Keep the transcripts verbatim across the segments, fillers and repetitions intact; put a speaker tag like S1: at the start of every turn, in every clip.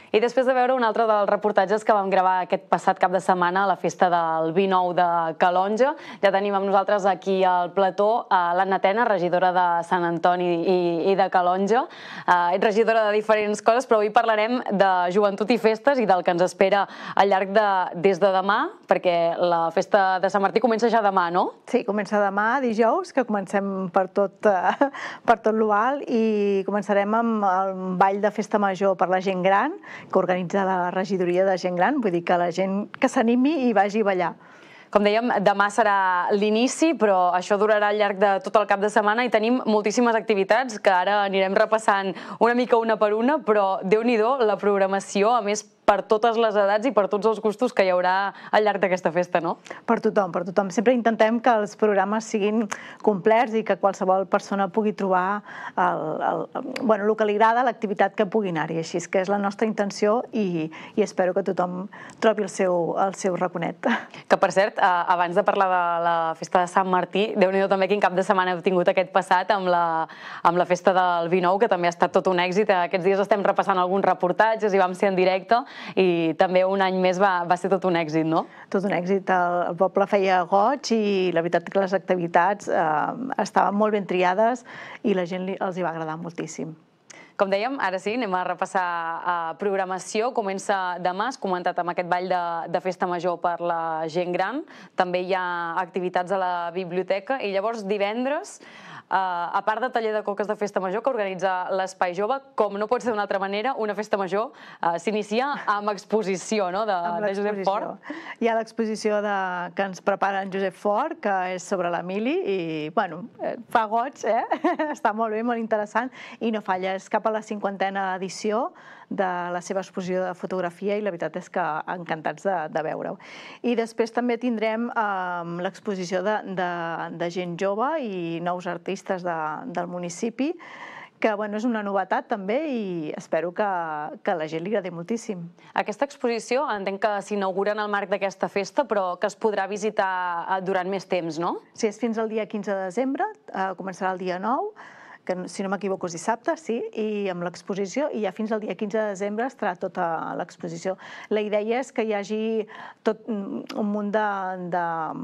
S1: I després de veure un altre dels reportatges que vam gravar aquest passat cap de setmana a la festa del vi nou de Calonge, ja tenim amb nosaltres aquí al plató l'Anna Tena, regidora de Sant Antoni i de Calonge. Ets regidora de diferents coses, però avui parlarem de joventut i festes i del que ens espera al llarg de des de demà, perquè la festa de Sant Martí comença ja demà, no?
S2: Sí, comença demà, dijous, que comencem per tot, per tot l'Oval i començarem amb el ball de festa major per la gent gran, que organitza la regidoria de gent gran, vull dir que la gent que s'animi i vagi a ballar.
S1: Com dèiem, demà serà l'inici, però això durarà al llarg de tot el cap de setmana i tenim moltíssimes activitats que ara anirem repassant una mica una per una, però Déu-n'hi-do la programació, a més per totes les edats i per tots els gustos que hi haurà al llarg d'aquesta festa, no?
S2: Per tothom, per tothom. Sempre intentem que els programes siguin complets i que qualsevol persona pugui trobar el, el, bueno, el que li agrada, l'activitat que pugui anar-hi. Així és que és la nostra intenció i, i espero que tothom trobi el seu, el seu raconet.
S1: Que, per cert, abans de parlar de la festa de Sant Martí, Déu-n'hi-do també quin cap de setmana heu tingut aquest passat amb la, amb la festa del vi nou, que també ha estat tot un èxit. Aquests dies estem repassant alguns reportatges i vam ser en directe i també un any més va, va ser tot un èxit, no?
S2: Tot un èxit. El, el poble feia goig i la veritat que les activitats eh, estaven molt ben triades i la gent li, els hi va agradar moltíssim.
S1: Com dèiem, ara sí, anem a repassar uh, programació. Comença demà, has comentat amb aquest ball de, de festa major per la gent gran. També hi ha activitats a la biblioteca i llavors divendres, Uh, a part de taller de coques de festa major que organitza l'Espai Jove, com no pot ser d'una altra manera, una festa major uh, s'inicia amb exposició, no?, de, de Josep Fort.
S2: Hi ha l'exposició que ens prepara en Josep Fort, que és sobre l'Emili, i, bueno, fa goig, eh? Està molt bé, molt interessant, i no falla, és cap a la cinquantena edició de la seva exposició de fotografia i la veritat és que encantats de, de veure-ho. I després també tindrem um, l'exposició de, de, de gent jove i nous artistes de, del municipi, que bueno, és una novetat també i espero que, que a la gent li agradi moltíssim.
S1: Aquesta exposició entenc que s'inaugura en el marc d'aquesta festa, però que es podrà visitar durant més temps, no?
S2: Sí, és fins al dia quinze de desembre, uh, començarà el dia nou, que si no m'equivoco és dissabte, sí, i amb l'exposició, i ja fins al dia quinze de desembre estarà tota l'exposició. La idea és que hi hagi tot un munt de... de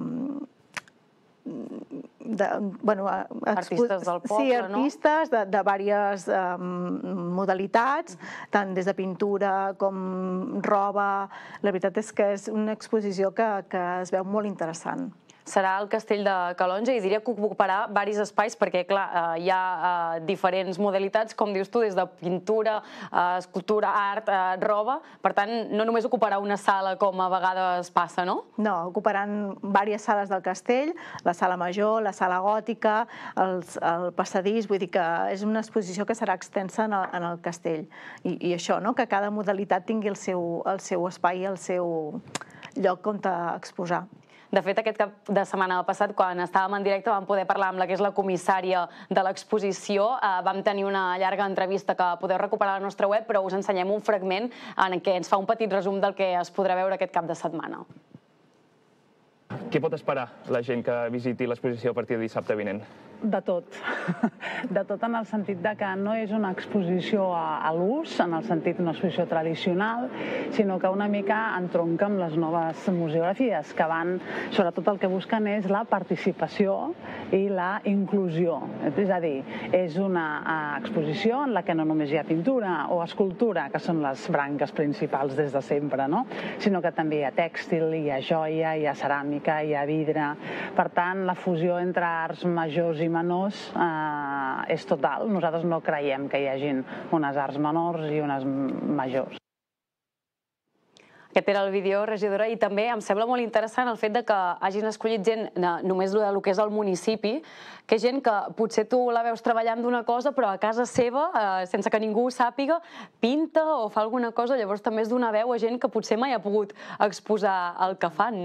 S2: De, bueno,
S1: artistes del poble,
S2: sí, artistes no? de, de diverses um, modalitats, tant des de pintura com roba. La veritat és que és una exposició que, que es veu molt interessant.
S1: Serà al Castell de Calonge i diria que ocuparà diversos espais perquè, clar, hi ha diferents modalitats, com dius tu, des de pintura, escultura, art, roba. Per tant, no només ocuparà una sala com a vegades passa, no?
S2: No, ocuparan diverses sales del castell, la sala major, la sala gòtica, els, el passadís, vull dir que és una exposició que serà extensa en el, en el castell. I, i això, no?, que cada modalitat tingui el seu, el seu espai, el seu lloc on exposar.
S1: De fet, aquest cap de setmana passat, quan estàvem en directe, vam poder parlar amb la que és la comissària de l'exposició. Vam tenir una llarga entrevista que podeu recuperar a la nostra web, però us ensenyem un fragment en què ens fa un petit resum del que es podrà veure aquest cap de setmana.
S3: Què pot esperar la gent que visiti l'exposició a partir de dissabte vinent?
S4: De tot. De tot en el sentit de que no és una exposició a, a l'ús, en el sentit d'una exposició tradicional, sinó que una mica entronca amb les noves museografies, que van, sobretot el que busquen és la participació i la inclusió. És a dir, és una exposició en la que no només hi ha pintura o escultura, que són les branques principals des de sempre, no? Sinó que també hi ha tèxtil, hi ha joia, hi ha ceràmica, hi ha vidre. Per tant, la fusió entre arts majors i menors eh, és total. Nosaltres no creiem que hi hagin unes arts menors i unes majors.
S1: Aquest era el vídeo, regidora, i també em sembla molt interessant el fet de que hagin escollit gent només del que és el municipi, que gent que potser tu la veus treballant d'una cosa, però a casa seva, sense que ningú ho sàpiga, pinta o fa alguna cosa, llavors també és donar veu a gent que potser mai ha pogut exposar el que fan, no?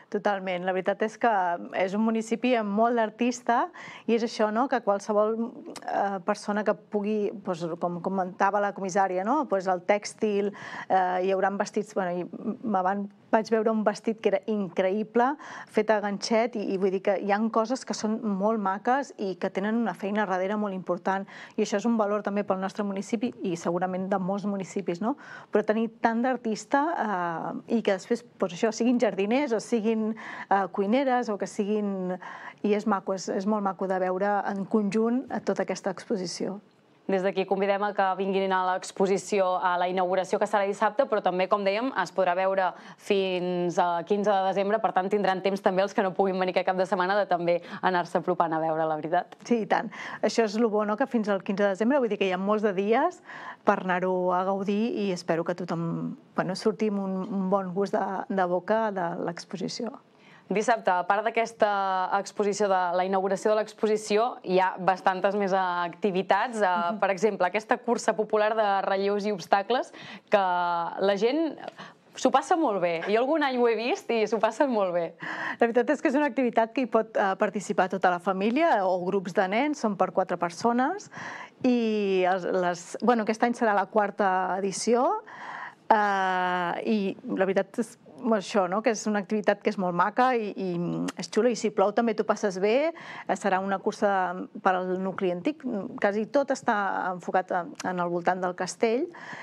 S2: Totalment. La veritat és que és un municipi amb molt d'artista i és això, no?, que qualsevol eh, persona que pugui, doncs, com comentava la comissària, no?, doncs el tèxtil, eh, hi haurà vestits, bueno, i me van vaig veure un vestit que era increïble, fet a ganxet, i, i vull dir que hi ha coses que són molt maques i que tenen una feina darrere molt important, i això és un valor també pel nostre municipi i segurament de molts municipis, no? Però tenir tant d'artista eh, i que després, doncs això, siguin jardiners o siguin eh, cuineres o que siguin... I és maco, és, és molt maco de veure en conjunt tota aquesta exposició.
S1: Des d'aquí convidem a que vinguin a l'exposició, a la inauguració, que serà dissabte, però també, com dèiem, es podrà veure fins al quinze de desembre, per tant tindran temps també els que no puguin venir aquest cap de setmana de també anar-se apropant a veure, la veritat.
S2: Sí, i tant. Això és el bo, no?, que fins al quinze de desembre, vull dir que hi ha molts de dies per anar-ho a gaudir i espero que tothom, bueno, surti amb un, un bon gust de, de boca de l'exposició.
S1: Dissabte, a part d'aquesta exposició, de la inauguració de l'exposició, hi ha bastantes més activitats. Uh, per exemple, aquesta cursa popular de relleus i obstacles que la gent s'ho passa molt bé. Jo algun any ho he vist i s'ho passen molt bé.
S2: La veritat és que és una activitat que hi pot uh, participar tota la família o grups de nens, són per quatre persones, i els, les, bueno, aquest any serà la quarta edició, uh, i la veritat és això, no?, que és una activitat que és molt maca i, i és xula, i si plou també t'ho passes bé. Serà una cursa per al nucli antic, quasi tot està enfocat en el voltant del castell,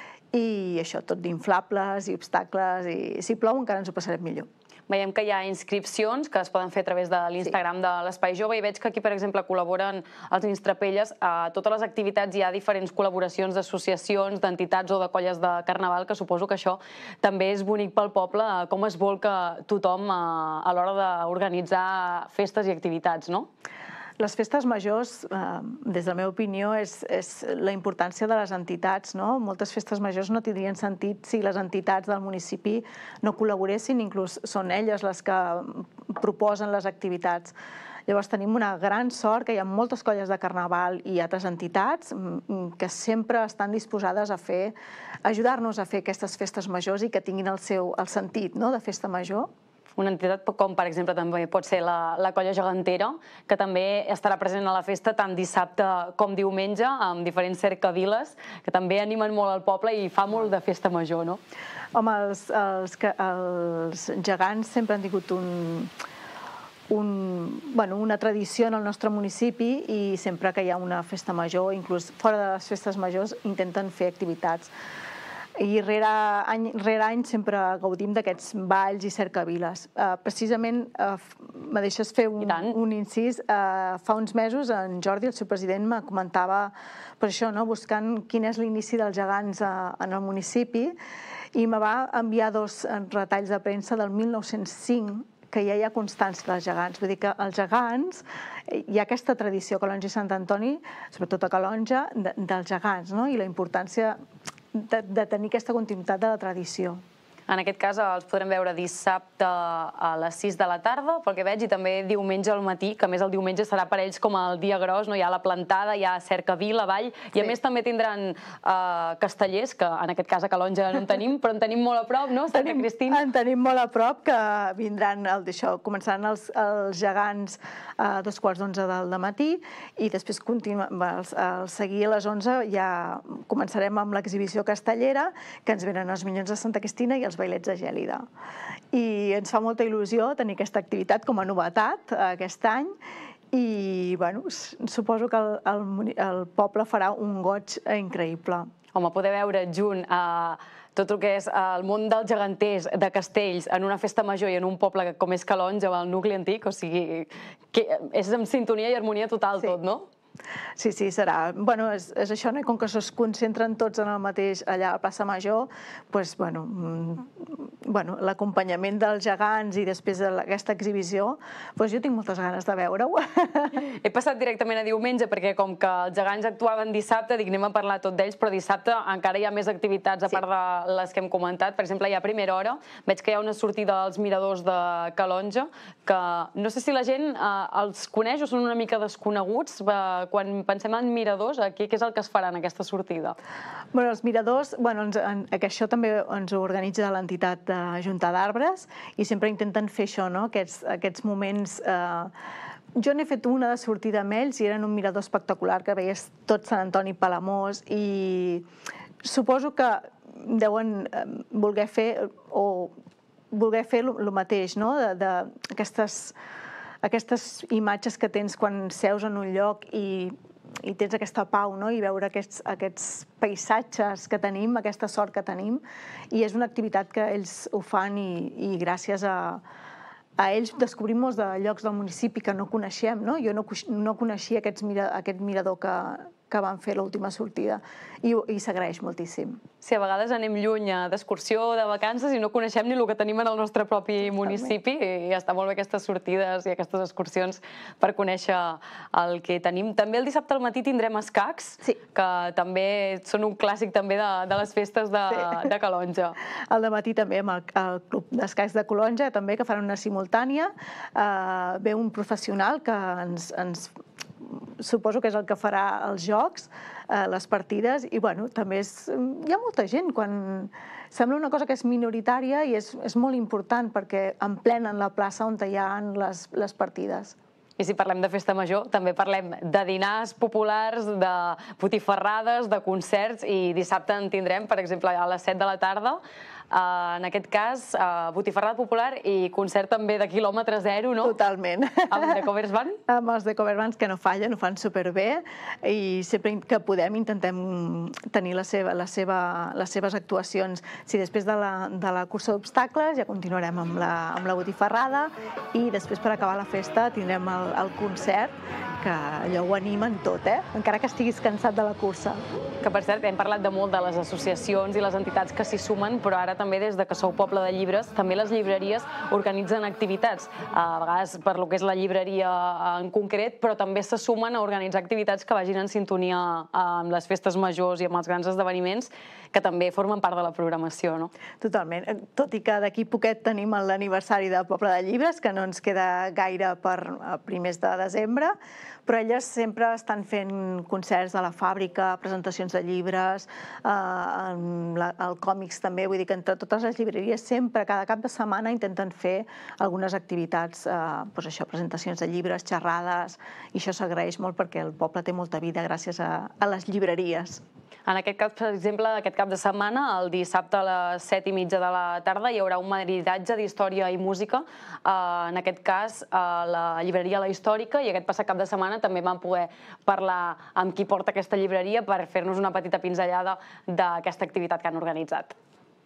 S2: i això, tot d'inflables i obstacles, i si plou encara ens ho passarem millor.
S1: Veiem que hi ha inscripcions que es poden fer a través de l'Instagram de l'Espai Jove, i veig que aquí, per exemple, col·laboren els Instrapelles. A totes les activitats hi ha diferents col·laboracions d'associacions, d'entitats o de colles de carnaval, que suposo que això també és bonic pel poble, com es volca tothom a l'hora d'organitzar festes i activitats, no?
S2: Les festes majors, des de la meva opinió, és la importància de les entitats, no? Moltes festes majors no tindrien sentit si les entitats del municipi no col·laboressin, inclús són elles les que proposen les activitats. Llavors tenim una gran sort que hi ha moltes colles de carnaval i altres entitats que sempre estan disposades a fer, ajudar-nos a fer aquestes festes majors i que tinguin el seu el sentit, no?, de festa major.
S1: Una entitat com, per exemple, també pot ser la, la Colla Gegantera, que també estarà present a la festa tant dissabte com diumenge, amb diferents cercaviles, que també animen molt al poble i fa molt de festa major, no?
S2: Home, els, els, els gegants sempre han tingut un... Un, bueno, una tradició en el nostre municipi, i sempre que hi ha una festa major, inclús fora de les festes majors, intenten fer activitats. I rere any, rere any sempre gaudim d'aquests balls i cercaviles. Uh, precisament, uh, me deixes fer un, un incís, uh, fa uns mesos en Jordi, el seu president, me comentava per això, no?, buscant quin és l'inici dels gegants uh, en el municipi, i me va enviar dos retalls de premsa del mil nou-cents cinc, que ja hi ha constància dels gegants. Vull dir que els gegants, hi ha aquesta tradició a Calonge i Sant Antoni, sobretot a Calonge, de, dels gegants, no?, i la importància de, de tenir aquesta continuïtat de la tradició.
S1: En aquest cas els podrem veure dissabte a les sis de la tarda, pel que veig, i també diumenge al matí, que a més el diumenge serà per ells com el dia gros, no? Hi ha la plantada, hi ha cercavila, ball, i a més també tindran castellers, que en aquest cas a Calonge no en tenim, però en tenim molt a prop, no? Santa Cristina.
S2: En tenim molt a prop, que vindran, d'això, començaran els gegants a dos quarts d'onze del matí, i després al seguir a les onze ja començarem amb l'exhibició castellera, que ens venen els Minyons de Santa Cristina i els bailets de Gèlida. I ens fa molta il·lusió tenir aquesta activitat com a novetat aquest any, i bueno, suposo que el, el, el poble farà un goig increïble.
S1: Home, poder veure junt a tot el que és el món dels geganters, de castells, en una festa major i en un poble com és Calonge, el nucli antic, o sigui, que és en sintonia i harmonia total tot, no?
S2: Sí, sí, serà. Bueno, és, és això, no? Com que es concentren tots en el mateix allà a la plaça Major, doncs, bueno, bueno, l'acompanyament dels gegants i després d'aquesta exhibició, doncs jo tinc moltes ganes de veure-ho.
S1: He passat directament a diumenge perquè com que els gegants actuaven dissabte, dic, anem a parlar tot d'ells, però dissabte encara hi ha més activitats a part de les que hem comentat. Per exemple, hi ha a primera hora, veig que hi ha una sortida als miradors de Calonge, que no sé si la gent els coneix o són una mica desconeguts. quan pensem en miradors, què és el que es farà en aquesta sortida?
S2: Bueno, els miradors, bueno, ens, en, que això també ens ho organitza l'entitat de Junta d'Arbres i sempre intenten fer això, no? Aquests, aquests moments... Eh, jo n'he fet una de sortida amb ells i eren un mirador espectacular que veies tot Sant Antoni Palamós i suposo que deuen voler fer o voler fer el mateix, no? D'aquestes aquestes imatges que tens quan seus en un lloc i, i tens aquesta pau, no? I veure aquests, aquests paisatges que tenim, aquesta sort que tenim, i és una activitat que ells ho fan i, i gràcies a, a ells descobrim molts de llocs del municipi que no coneixem, no? Jo no, no coneixia aquests mira, aquest mirador que, que van fer l'última sortida i, i s'agraeix moltíssim.
S1: Sí, a vegades anem lluny d'excursió, de vacances i no coneixem ni el que tenim en el nostre propi municipi i està molt bé aquestes sortides i aquestes excursions per conèixer el que tenim. També el dissabte al matí tindrem escacs,
S2: sí,
S1: que també són un clàssic també de, de les festes de, sí, de Calonge.
S2: Al matí també amb el, el Club d'Escacs de Calonge, també, que fan una simultània. Uh, ve un professional que ens, ens suposo que és el que farà els jocs, eh, les partides, i bueno, també és, hi ha molta gent, quan sembla una cosa que és minoritària i és, és molt important perquè emplenen la plaça on hi ha les, les partides.
S1: I si parlem de festa major, també parlem de dinars populars, de botifarrades, de concerts, i dissabte en tindrem, per exemple, a les set de la tarda, en aquest cas, botifarrada popular i concert també de quilòmetre zero, no?
S2: Totalment.
S1: Amb The Covers Band?
S2: Amb els The Covers Bands, que no fallen, ho fan superbé, i sempre que podem intentem tenir la seva, la seva, les seves actuacions. Si després de la, de la cursa d'obstacles ja continuarem amb la, amb la botifarrada i després per acabar la festa tindrem el, el concert, que allò ho animen tot, eh? Encara que estiguis cansat de la cursa.
S1: Que, per cert, hem parlat de molt de les associacions i les entitats que s'hi sumen, però ara també des de que sou poble de llibres, també les llibreries organitzen activitats, a vegades per lo que és la llibreria en concret, però també se sumen a organitzar activitats que vagin en sintonia amb les festes majors i amb els grans esdeveniments, que també formen part de la programació, no?
S2: Totalment. Tot i que d'aquí poquet tenim l'aniversari del Poble de Llibres, que no ens queda gaire per primers de desembre, però elles sempre estan fent concerts a la fàbrica, presentacions de llibres, eh, el còmics també, vull dir que entre totes les llibreries sempre, cada cap de setmana, intenten fer algunes activitats, eh, doncs això, presentacions de llibres, xerrades, i això s'agraeix molt perquè el poble té molta vida gràcies a, a les llibreries.
S1: En aquest cas, per exemple, aquest cap de setmana, el dissabte a les set i mitja de la tarda, hi haurà un maridatge d'història i música, en aquest cas a la llibreria La Històrica, i aquest passat cap de setmana també vam poder parlar amb qui porta aquesta llibreria per fer-nos una petita pinzellada d'aquesta activitat que han organitzat.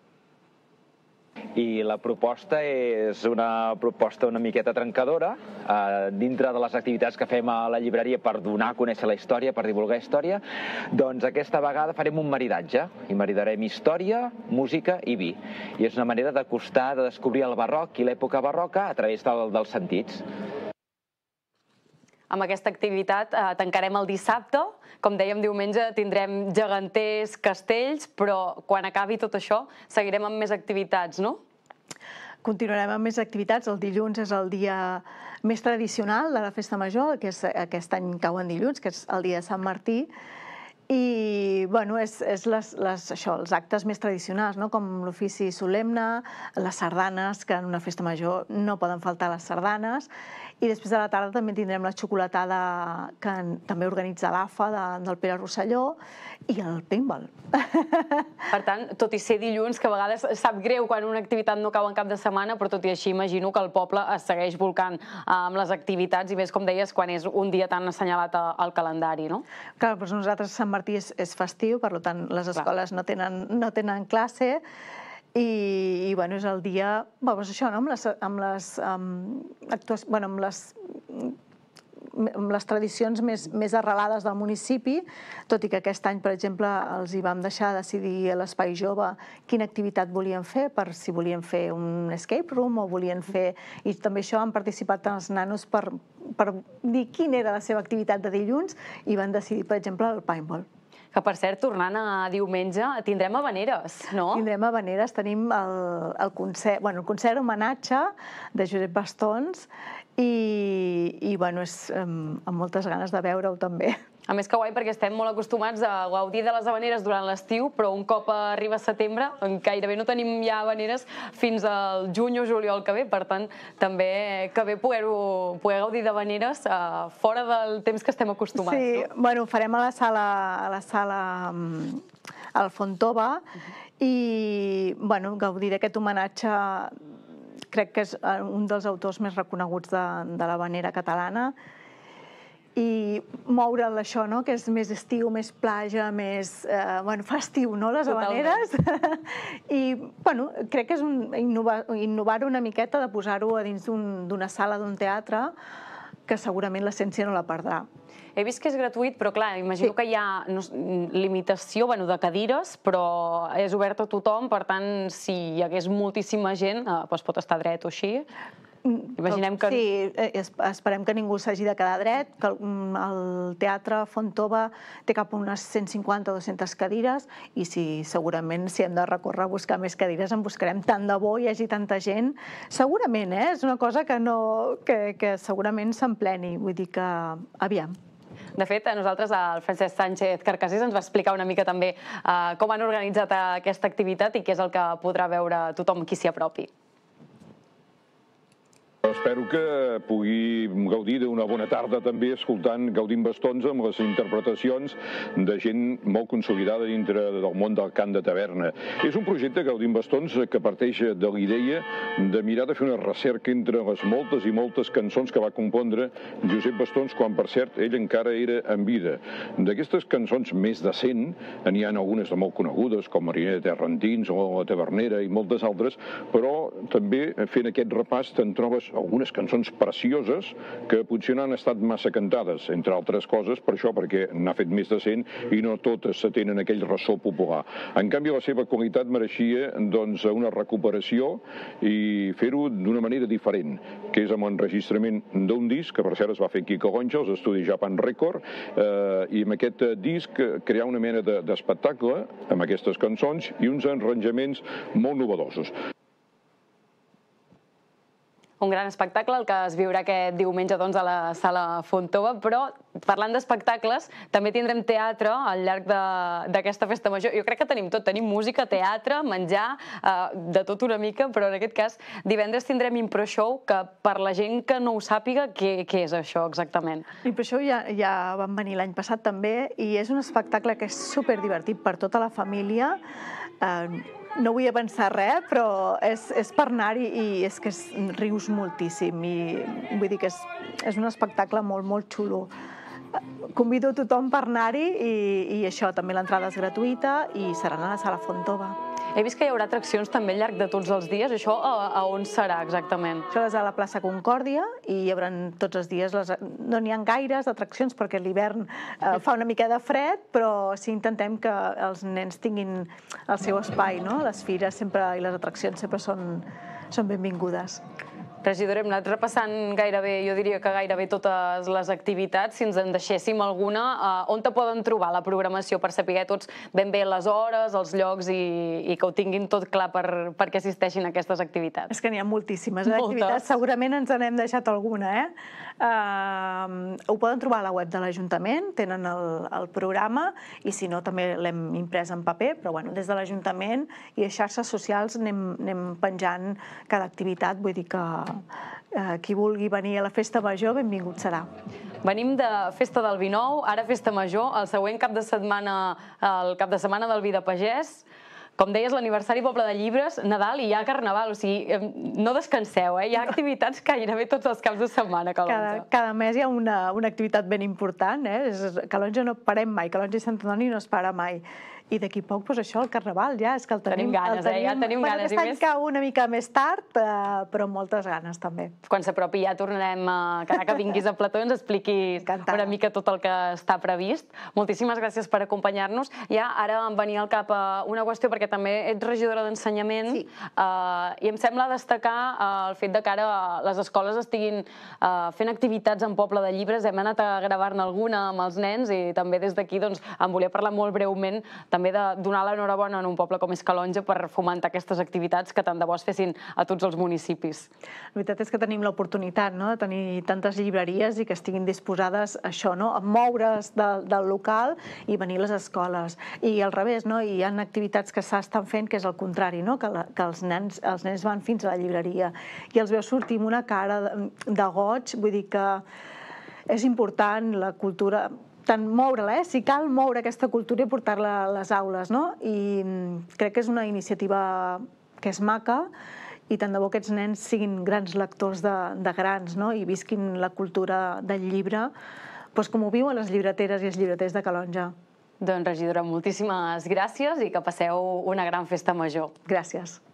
S5: I la proposta és una proposta una miqueta trencadora, eh, dintre de les activitats que fem a la llibreria per donar a conèixer la història, per divulgar història, doncs aquesta vegada farem un maridatge, i maridarem història, música i vi. I és una manera d'acostar, de descobrir el barroc i l'època barroca a través del, dels sentits.
S1: Amb aquesta activitat eh, tancarem el dissabte. Com dèiem, diumenge tindrem geganters, castells, però quan acabi tot això seguirem amb més activitats, no?
S2: Continuarem amb més activitats. El dilluns és el dia més tradicional de la Festa Major, que és, aquest any cau en dilluns, que és el dia de Sant Martí. I, bueno, és, és les, les, això, els actes més tradicionals, no? Com l'ofici solemne, les sardanes, que en una festa major no poden faltar les sardanes, i després de la tarda també tindrem la xocolatada que també organitza l'A F A de, del Pere Rosselló i el paintball.
S1: Per tant, tot i ser dilluns, que a vegades sap greu quan una activitat no cau en cap de setmana, però tot i així imagino que el poble es segueix volcant amb les activitats, i més, com deies, quan és un dia tan assenyalat al calendari, no?
S2: Clar, doncs nosaltres Sant Martí és, és festiu, per tant les escoles no tenen, no tenen classe, i, i bueno, és el dia, bueno, doncs això, no? amb les, amb les, um, actuacions, bueno, amb les, amb les tradicions més, més arrelades del municipi, tot i que aquest any, per exemple, els hi vam deixar decidir a l'Espai Jove quina activitat volien fer, per si volien fer un escape room o volien fer... I també això han participat els nanos per, per dir quina era la seva activitat de dilluns i van decidir, per exemple, el paintball.
S1: Que, per cert, tornant a diumenge, tindrem havaneres, no?
S2: Tindrem havaneres, tenim el, el concert, bueno, el concert homenatge de Josep Bastons, i, bueno, és amb moltes ganes de veure-ho també.
S1: A més que guai, perquè estem molt acostumats a gaudir de les havaneres durant l'estiu, però un cop arriba setembre gairebé no tenim ja havaneres fins al juny o juliol que ve, per tant, també que bé poder-ho poder gaudir d'havaneres fora del temps que estem acostumats.
S2: Sí, bueno, ho farem a la sala a la sala al Fontova i, bueno, gaudir d'aquest homenatge crec que és un dels autors més reconeguts de l'havanera catalana i moure'l això, que és més estiu, més platja, més festiu, les havaneres. I crec que és innovar-ho una miqueta, de posar-ho a dins d'una sala d'un teatre, que segurament l'essència no la perdrà.
S1: He vist que és gratuït, però clar, imagino que hi ha limitació de cadires, però és obert a tothom, per tant, si hi hagués moltíssima gent, pot estar dret o així.
S2: Sí, esperem que ningú s'hagi de quedar dret, que el Teatre Fontova té cap a unes cent cinquanta o dues-centes cadires i segurament si hem de recórrer a buscar més cadires en buscarem. Tant de bo hi hagi tanta gent. Segurament, és una cosa que segurament s'empleni, vull dir que aviam.
S1: De fet, a nosaltres el Francesc Sánchez Carcassés ens va explicar una mica també com han organitzat aquesta activitat i què és el que podrà veure tothom qui s'hi apropi.
S6: Espero que pugui gaudir d'una bona tarda també escoltant Gaudint Bastons amb les interpretacions de gent molt consolidada dintre del món del cant de taverna. És un projecte, Gaudint Bastons, que parteix de la idea de mirar de fer una recerca entre les moltes i moltes cançons que va compondre Josep Bastons quan, per cert, ell encara era en vida. D'aquestes cançons més de cent, n'hi ha algunes de molt conegudes, com Mariner de Terrantins o La Tavernera i moltes altres, però també fent aquest repàs te'n trobes algunes cançons precioses que potser no han estat massa cantades, entre altres coses, per això, perquè n'ha fet més de cent i no totes tenen aquell ressò popular. En canvi, la seva qualitat mereixia una recuperació i fer-ho d'una manera diferent, que és amb l'enregistrament d'un disc, que per cert es va fer aquí a Calonge, als estudis Japan Record, i amb aquest disc crear una mena d'espectacle amb aquestes cançons i uns arranjaments molt novedosos.
S1: Un gran espectacle, el que es viurà aquest diumenge a la Sala Fontova, però parlant d'espectacles, també tindrem teatre al llarg d'aquesta festa major. Jo crec que tenim tot, tenim música, teatre, menjar, de tot una mica, però en aquest cas divendres tindrem Impro Show, que per la gent que no ho sàpiga, què és això exactament?
S2: Impro Show ja van venir l'any passat també i és un espectacle que és superdivertit per tota la família. No vull avançar res, però és per anar-hi i és que rius moltíssim i vull dir que és un espectacle molt, molt xulo. Convido a tothom per anar-hi i això, també l'entrada és gratuïta i serà a la Sala Fontova.
S1: He vist que hi haurà atraccions també al llarg de tots els dies. Això a on serà exactament?
S2: Això és a la plaça Concòrdia i hi haurà tots els dies, no n'hi ha gaires atraccions perquè l'hivern fa una mica de fred, però sí intentem que els nens tinguin el seu espai, no? Les fires i les atraccions sempre són benvingudes.
S1: Regidora, hem anat repassant gairebé, jo diria que gairebé totes les activitats. Si ens en deixéssim alguna, on te poden trobar la programació per saber tots ben bé les hores, els llocs i que ho tinguin tot clar perquè assisteixin a aquestes activitats?
S2: És que n'hi ha moltíssimes activitats, segurament ens n'hem deixat alguna, eh? Ho poden trobar a la web de l'Ajuntament, tenen el programa i si no també l'hem imprès en paper, però bueno, des de l'Ajuntament i a xarxes socials anem penjant cada activitat, vull dir que qui vulgui venir a la Festa Major, benvingut serà.
S1: Venim de Festa del Vi nou, ara Festa Major, el següent cap de setmana, el cap de setmana del Vi de Pagès. Com deies, l'aniversari Poble de Llibres, Nadal i hi ha Carnaval, o sigui, no descanseu, hi ha activitats gairebé tots els caps de setmana a Calonge.
S2: Cada mes hi ha una activitat ben important, Calonge no parem mai, Calonge i Sant Antoni no es para mai. I d'aquí poc, doncs això, el Carnaval, ja, és que el tenim...
S1: Tenim ganes, eh? Ja tenim ganes.
S2: Aquest any cau una mica més tard, però moltes ganes, també.
S1: Quan s'apropi ja tornarem a quedar que vinguis a plató i ens expliquis una mica tot el que està previst. Moltíssimes gràcies per acompanyar-nos. Ja ara em venia al cap una qüestió, perquè també ets regidora d'Ensenyament i em sembla destacar el fet que ara les escoles estiguin fent activitats en Poble de Llibres. Hem anat a gravar-ne alguna amb els nens i també des d'aquí em volia parlar molt breument també també de donar l'enhorabona en un poble com és Calonge per fomentar aquestes activitats que tant de bo es fessin a tots els municipis.
S2: La veritat és que tenim l'oportunitat de tenir tantes llibreries i que estiguin disposades a això, a moure's del local i venir a les escoles. I al revés, hi ha activitats que s'estan fent que és el contrari, que els nens van fins a la llibreria i els veus sortir amb una cara de goig, vull dir que és important la cultura, tant moure-la, si cal moure aquesta cultura i portar-la a les aules, i crec que és una iniciativa que és maca i tant de bo aquests nens siguin grans lectors de grans i visquin la cultura del llibre com ho viuen les llibreteres i els llibreters de Calonge.
S1: Doncs, regidora, moltíssimes gràcies i que passeu una gran festa major.
S2: Gràcies.